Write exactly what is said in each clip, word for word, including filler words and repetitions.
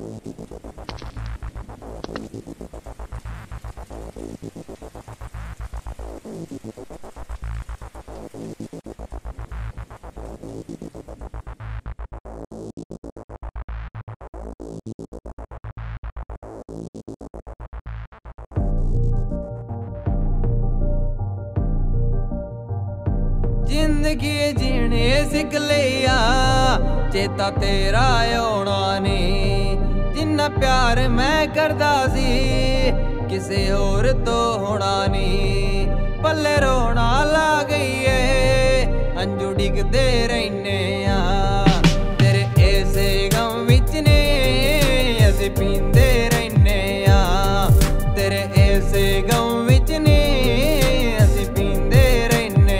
जिंदगी जीने सिख लिया चेता तेरा आना नहीं। जिन्ना प्यार मैं करदा सी किसे होर तो होना नहीं। पल्ले रोना ला गई है अंजू डिगदे रहने तेरे ऐसे गम विच ने असी पींदे रहने तेरे ऐसे गम विच ने असी पींदे रहने।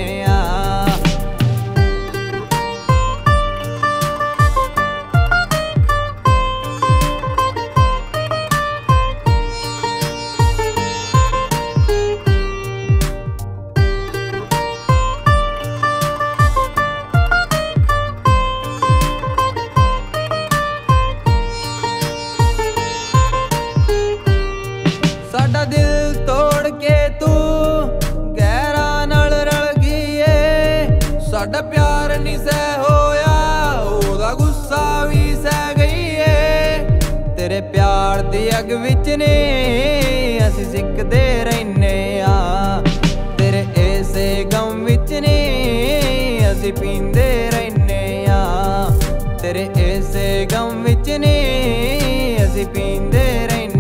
साडा दिल तोड़ के तू गहरा नाल रल गई है। साडा प्यार नहीं सह होया ओदा गुस्सा भी सह गई है। तेरे प्यार दी अग विच ने असी सिकदे रहने तेरे ऐसे गम विच ने असी पींदे रहने तेरे ऐसे गम विच ने असी पींदे रहने।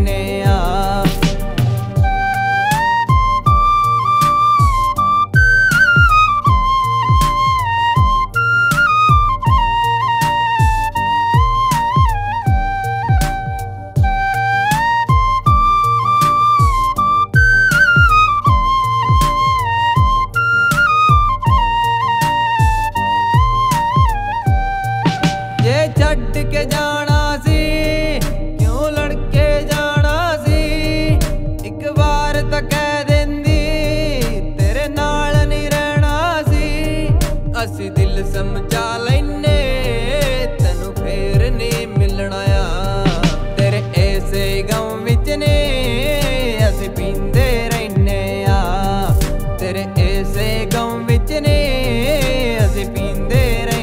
छड्ड के जाना सी क्यों लड़के जाना सी। एक बार तो कह देंदी तेरे नाल नहीं रहना सी। असी दिल समझा लेने तेनू फेर नहीं मिलना तेरे ऐसे गम विच ने असी पींदे रहने तेरे ऐसे गम विच ने असी पींदे रहने।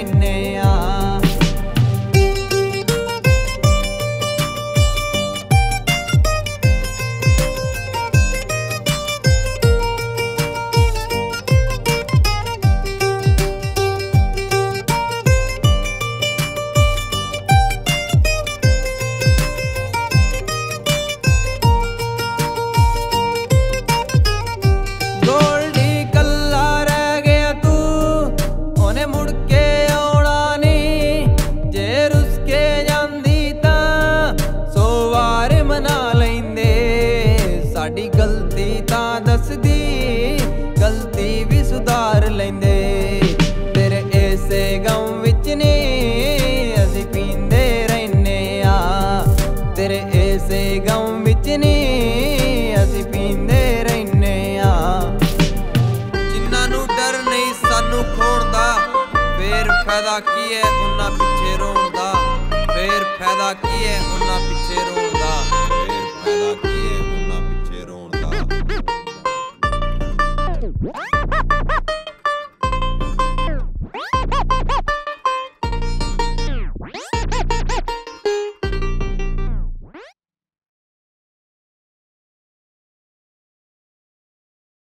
साडी गलती तां दसदी गलती भी सुधार लेंदे तेरे ऐसे गम विच ने असी पींदे रहने तेरे ऐसे गम विच ने असी पींदे रहने। जिन्हां नूं डर नहीं सानू खोण दा फेर फायदा की है उन्हां पिछे रोण दा। फेर फायदा की है उन्हां पिछे रोण